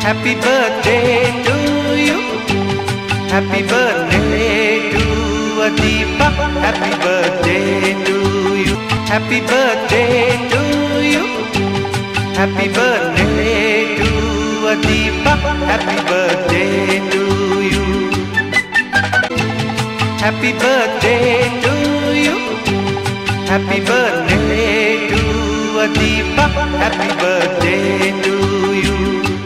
Happy birthday to you. Happy birthday to Adipa. Happy birthday to you. Happy birthday to you. Happy birthday to Adipa. Happy birthday to you. Happy birthday to you. Happy birthday to Adipa. Happy birthday to you.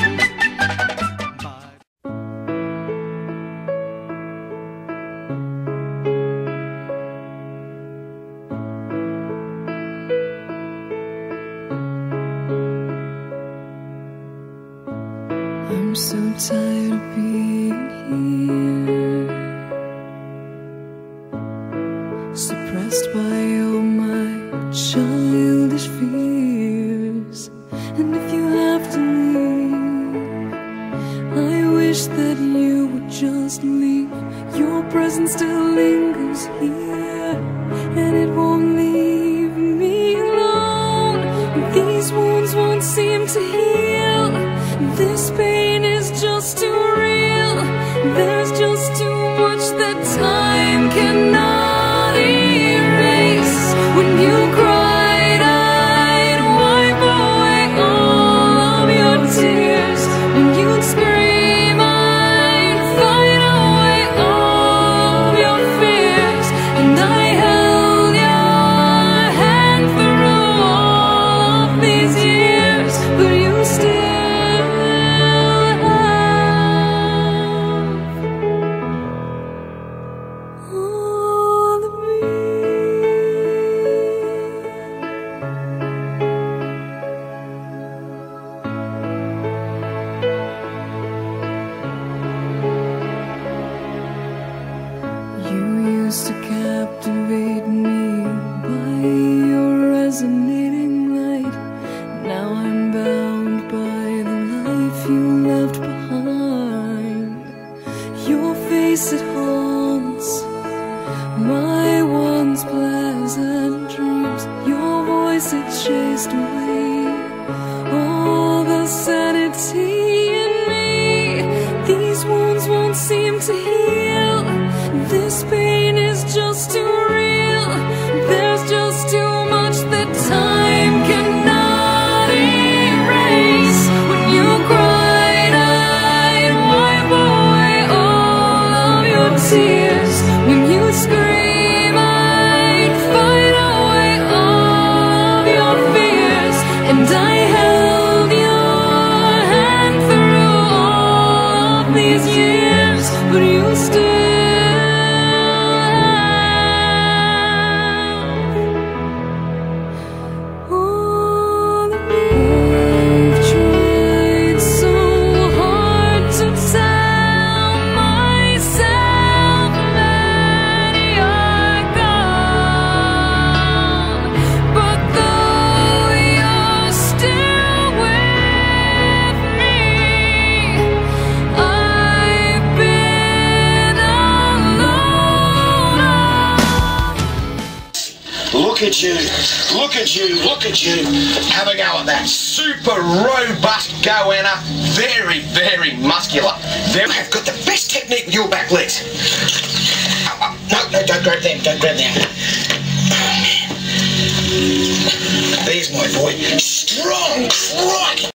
I'm so tired of being here, suppressed by all my childish fears. And if you have to leave, I wish that you would just leave. Your presence still lingers here, and it won't leave me alone. These wounds won't seem to heal. This pain is just too real. There's just too much that time cannot erase. When you cried, I'd wipe away all of your tears. When you'd scream, I'd fight away all of your fears. And I held your hand through all of these years, but you still used to captivate me by your resonating light. Now I'm bound by the life you left behind. Your face, it haunts my once pleasant dreams. Your voice, it chased away all the sanity in me. These wounds won't seem to heal. This pain is just too real. There's just too much that time cannot erase. When you cried, I'd wipe away all of your tears. When you scream, I'd fight away all of your fears. And I held your hand through all of these years, but you still Look at you, look at you, look at you. Have a go at that. Super robust goanna. Very, very muscular. I've got the best technique with your back legs. No, don't grab them, don't grab them. Oh, man. There's my boy. Strong, crikey.